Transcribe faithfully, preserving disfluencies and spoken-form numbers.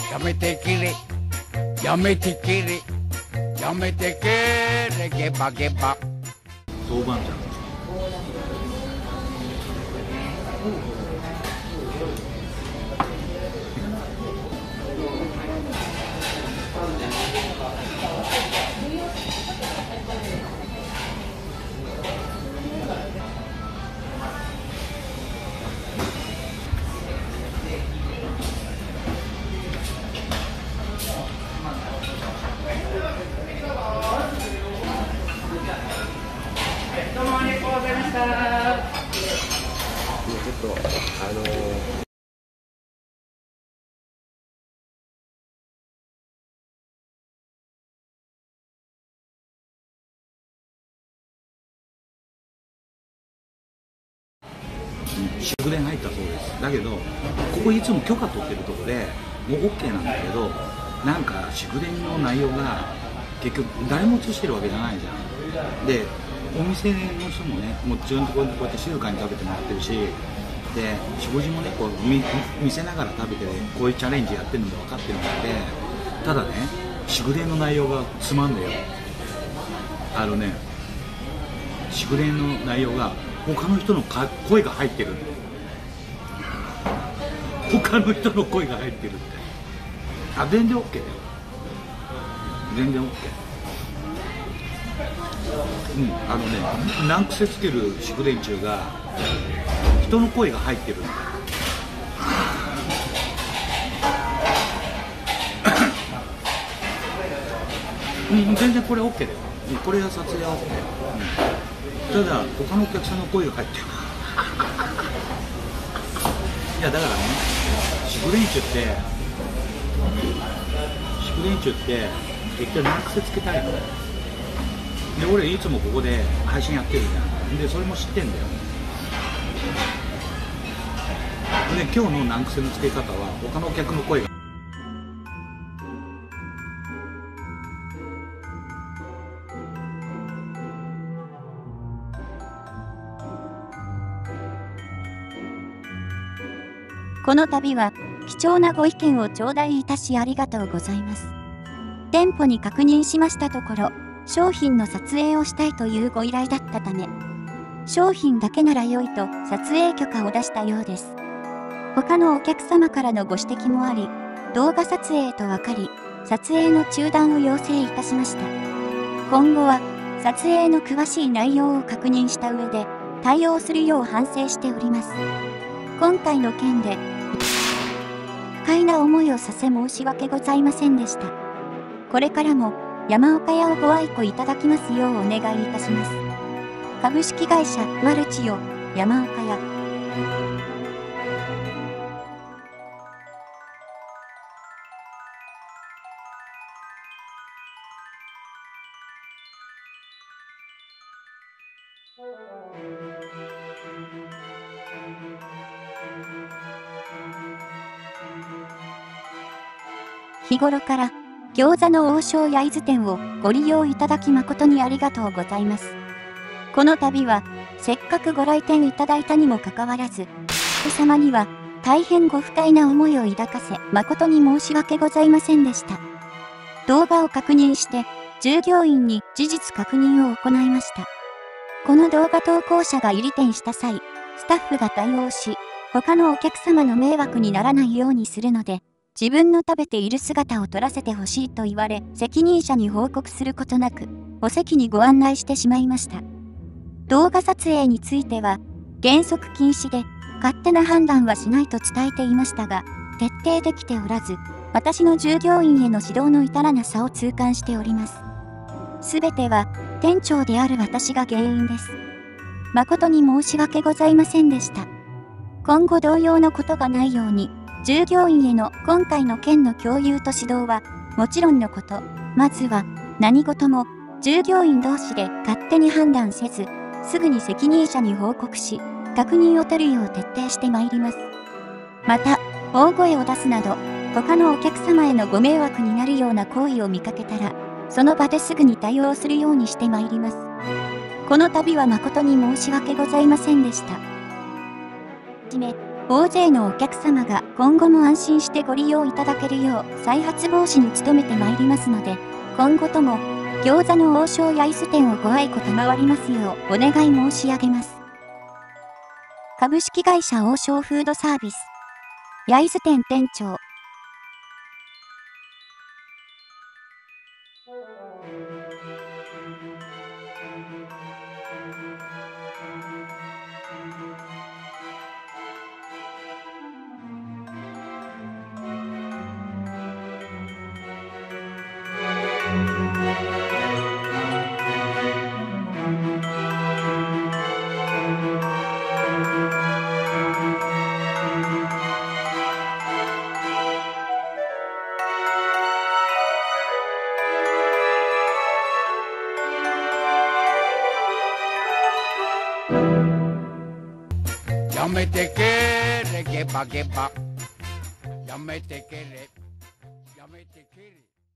やめてけれやめてけれやめてけれゲバゲバ豆板醤。 どうもありがとうございました。 ちょっとあのー祝電入ったそうです。だけどここいつも許可取ってるところでもう オーケー なんだけど、なんか祝電の内容が結局誰も映してるわけじゃないじゃん。でお店の人もね、もう自分のところでこうやって静かに食べてもらってるし、で食事もねこう見, 見せながら食べて、こういうチャレンジやってるのも分かってるので、ただね祝電の内容がつまんねえよ。あのね祝電の内容が他の人のか声が入ってるんで、他の人の声が入ってるって、あ全然 オーケー だよ。全然 オーケー。うん、あのね難癖つける祝電中が人の声が入ってるんだよ。うん、全然これ オーケー だよ。これは撮影は オーケー、うん、ただ他のお客さんの声が入ってるいやだからね祝電中って祝電中って結局難癖つけたいので、俺いつもここで配信やってるじゃん。でそれも知ってんだよ。で今日の難癖のつけ方は他のお客の声がこの度は貴重なご意見を頂戴いたしありがとうございます。店舗に確認しましたところ、商品の撮影をしたいというご依頼だったため、商品だけなら良いと撮影許可を出したようです。他のお客様からのご指摘もあり、動画撮影と分かり、撮影の中断を要請いたしました。今後は撮影の詳しい内容を確認した上で対応するよう反省しております。今回の件で不快な思いをさせ申し訳ございませんでした。これからも山岡屋をご愛顧いただきますようお願いいたします。株式会社マルチオ山岡屋。日頃から餃子の王将焼津店をご利用いただき誠にありがとうございます。この度はせっかくご来店いただいたにもかかわらず、お客様には大変ご不快な思いを抱かせ誠に申し訳ございませんでした。動画を確認して従業員に事実確認を行いました。この動画投稿者が入店した際、スタッフが対応し、他のお客様の迷惑にならないようにするので、自分の食べている姿を撮らせてほしいと言われ、責任者に報告することなく、お席にご案内してしまいました。動画撮影については、原則禁止で、勝手な判断はしないと伝えていましたが、徹底できておらず、私の従業員への指導の至らなさを痛感しております。すべては、店長である私が原因です。誠に申し訳ございませんでした。今後同様のことがないように、従業員への今回の件の共有と指導は、もちろんのこと、まずは何事も従業員同士で勝手に判断せず、すぐに責任者に報告し、確認を取るよう徹底してまいります。また、大声を出すなど、他のお客様へのご迷惑になるような行為を見かけたら、その場ですぐに対応するようにしてまいります。この度は誠に申し訳ございませんでした。はじめ、 大勢のお客様が今後も安心してご利用いただけるよう再発防止に努めてまいりますので、今後とも餃子の王将焼津店をご愛顧賜りますようお願い申し上げます。株式会社王将フードサービス焼津店店長。 やめてけれゲバゲバやめてけれやめてけれ